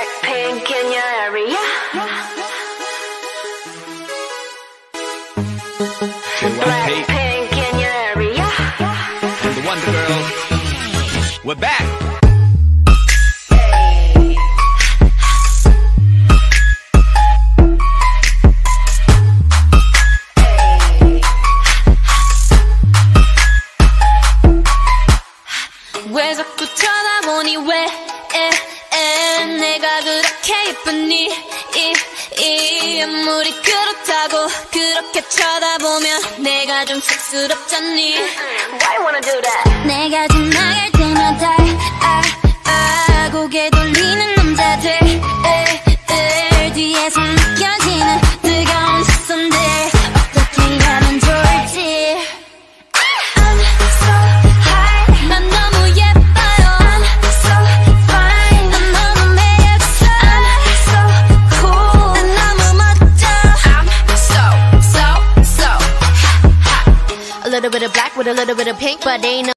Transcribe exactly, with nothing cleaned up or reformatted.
Blackpink in your area. Blackpink in your area. And the Wonder Girls. We're back. 왜 자꾸 쳐다보니 왜 에, 에, 내가 그렇게 예쁘니 이, 이 아무리 그렇다고 그렇게 쳐다보면 내가 좀 쑥스럽잖니. Why you wanna do that? 내가 지나갈 때마다 아, 아, 고개 돌리는 남자들 에, 에, 뒤에서 느껴지는 뜨거운 시선들 어떻게 하면 좋을지. A little bit of black with a little bit of pink, but they know